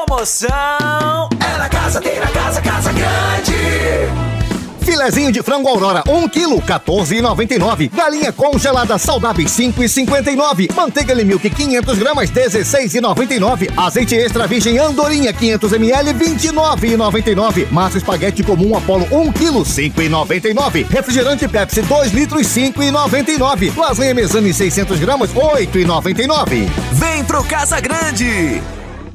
promoção é na Casa Grande. Filezinho de frango Aurora, 1 kg, 14,99. Galinha congelada saudáveis, 5,59. Manteiga Milk, 500 gramas, 16,99. Azeite extra virgem Andorinha, 500 ml, 29,99. Massa espaguete comum Apollo, 1 kg, 5,99. Refrigerante Pepsi, 2 litros, 5,99. Lasanha Mesane, 600 gramas, 8,99. Vem pro Casa Grande!